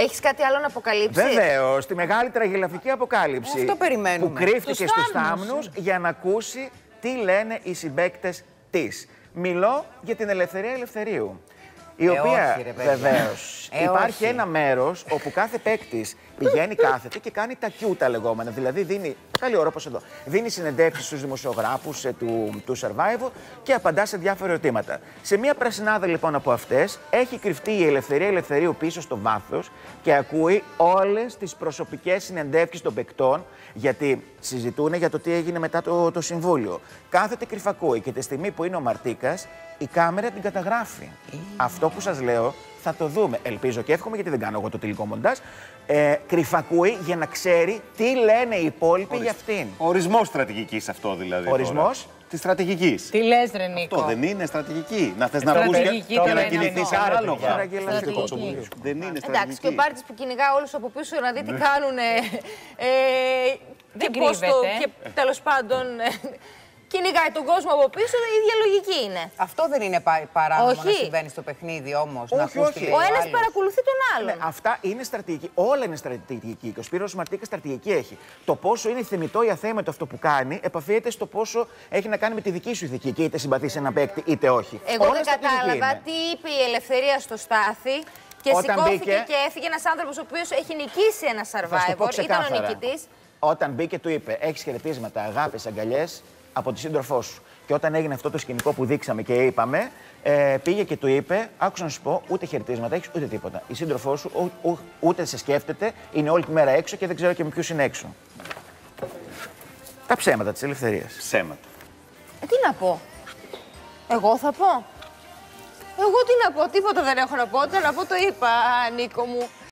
Έχεις κάτι άλλο να αποκαλύψεις? Βεβαίως, τη μεγάλη τραγελαφική αποκάλυψη. Αυτό περιμένουμε. Που κρύφτηκε στους θάμνους για να ακούσει τι λένε οι συμπαίκτες της. Μιλώ για την Ελευθερία Ελευθερίου. Η οποία βεβαίως υπάρχει ένα μέρος όπου κάθε παίκτης πηγαίνει, κάθεται και κάνει τα κιούτα λεγόμενα. Δηλαδή δίνει, καλή ώρα όπως εδώ, δίνει συνεντεύξεις στους δημοσιογράφους του Survivor και απαντά σε διάφορα ερωτήματα. Σε μία πρασινάδα λοιπόν από αυτές έχει κρυφτεί η Ελευθερία Ελευθερίου πίσω στο βάθος και ακούει όλες τις προσωπικές συνεντεύξεις των παικτών, γιατί συζητούν για το τι έγινε μετά το συμβούλιο. Κάθεται κρυφακούει και τη στιγμή που είναι ο Μαρτίκας, η κάμερα την καταγράφει. Αυτό που σας λέω θα το δούμε. Ελπίζω και εύχομαι, γιατί δεν κάνω εγώ το τελικό μοντάζ. Κρυφακούει για να ξέρει τι λένε οι υπόλοιποι για αυτήν. Ορισμός στρατηγικής αυτό δηλαδή. Ορισμός της στρατηγικής. Τι λες, ρε Νίκο? Αυτό δεν είναι στρατηγική. Να θες να ακούσεις και να κινηθείς ανάλογα. Δεν είναι στρατηγική. Εντάξει, και ο Πάρτης που κυνηγά όλους από πίσω να δει τι κάνουνε. Δεν κρύβεται. Και τέλος πάντων κυνηγάει τον κόσμο από πίσω, η ίδια λογική είναι. Αυτό δεν είναι παράνομο να συμβαίνει στο παιχνίδι όμως? Όχι, όχι. Ο ένας παρακολουθεί τον άλλον. Αυτά είναι στρατηγική. Όλα είναι στρατηγική. Και ο Σπύρος Μαρτίκας στρατηγική έχει. Το πόσο είναι θεμιτό ή αθέμετο αυτό που κάνει επαφίεται στο πόσο έχει να κάνει με τη δική σου ηθική. Και είτε συμπαθείς ένα παίκτη είτε όχι. Εγώ δεν κατάλαβα τι είπε η Ελευθερία στο Στάθη. Και σηκώθηκε και έφυγε ένας άνθρωπος ο οποίος έχει νικήσει ένα Survivor. Ήταν ο νικητής. Όταν μπήκε, του είπε: έχεις χαιρετίσματα, αγάπες, αγκαλιές από τη σύντροφό σου. Και όταν έγινε αυτό το σκηνικό που δείξαμε και είπαμε, πήγε και του είπε: άκουσα να σου πω, ούτε χαιρετίσματα έχεις, ούτε τίποτα. Η σύντροφό σου ούτε σε σκέφτεται, είναι όλη τη μέρα έξω και δεν ξέρω και με ποιους είναι έξω. Τα ψέματα της ελευθερίας. Ψέματα. Τι να πω? Εγώ θα πω. Εγώ τι να πω, τίποτα δεν έχω να πω. Όταν να πω το είπα, Νίκο μου.